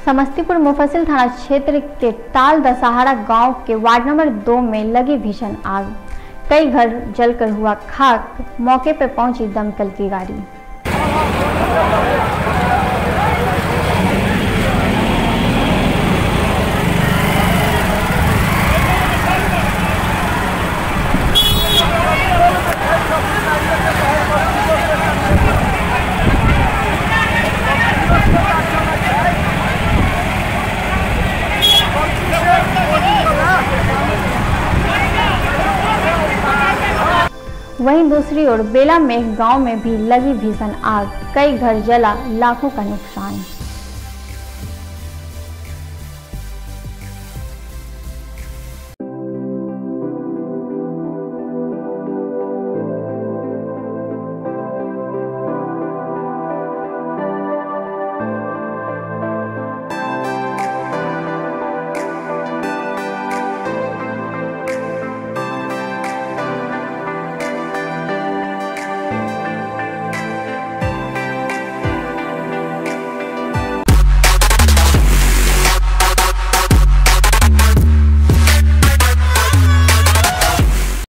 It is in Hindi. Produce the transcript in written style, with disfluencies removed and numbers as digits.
समस्तीपुर मुफस्सिल थाना क्षेत्र के ताल दशहरा गांव के वार्ड नंबर 2 में लगी भीषण आग। कई घर जलकर हुआ खाक। मौके पर पहुंची दमकल की गाड़ी। वहीं दूसरी ओर बेला में गांव में भी लगी भीषण आग। कई घर जला, लाखों का नुकसान।